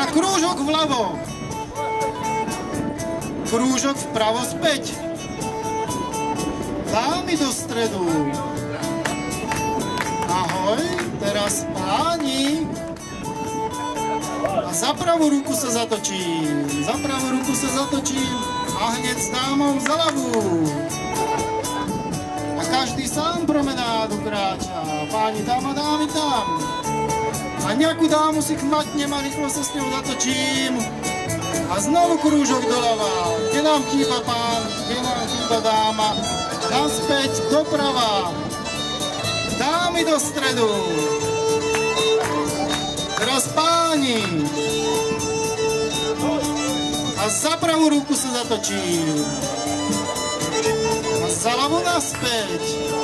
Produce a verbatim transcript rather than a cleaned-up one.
A krúžok vľavo. Krúžok vpravo späť. Dámy do stredu. Ahoj, teraz páni. A za pravú ruku sa zatočím. Za pravú ruku sa zatočím a hneď s dámou za ľavú. A každý sám promenádu kráča. Páni tam a dámy tam. A nejakú dámu si chmatnem a rýchlo sa s ňou zatočím. A znovu krúžok doľava. Kde nám chýba pán, kde nám chýba dáma. Naspäť doprava. Dámy do stredu. Teraz páni. A za pravú ruku sa zatočím. A za ľavú naspäť.